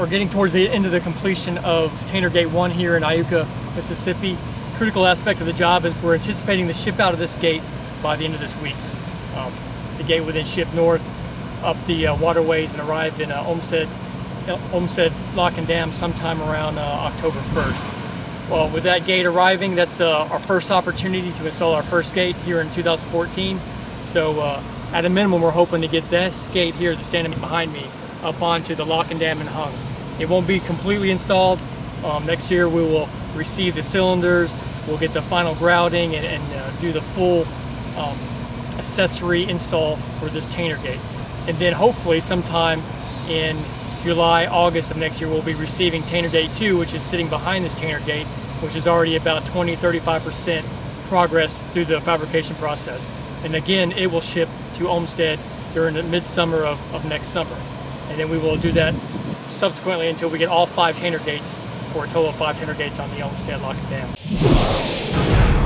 are getting towards the end of the completion of Tainter Gate 1 here in Iuka, Mississippi. Critical aspect of the job is we're anticipating the ship out of this gate by the end of this week. The gate will then ship north up the waterways and arrive in Olmsted Lock and Dam sometime around October 1st. Well, with that gate arriving, that's our first opportunity to install our first gate here in 2014. So at a minimum, we're hoping to get this gate here that's standing behind me up onto the lock and dam and hung. It won't be completely installed. Next year we will receive the cylinders, we'll get the final grouting and do the full accessory install for this tainter gate. And then hopefully sometime in July, August of next year, we'll be receiving Tainter Gate 2, which is sitting behind this tainter gate, which is already about 20–35% progress through the fabrication process. And again, it will ship to Olmsted during the midsummer of next summer. And then we will do that subsequently until we get all 5 tainter gates, for a total of 5 tainter gates on the Olmsted Lock and Dam.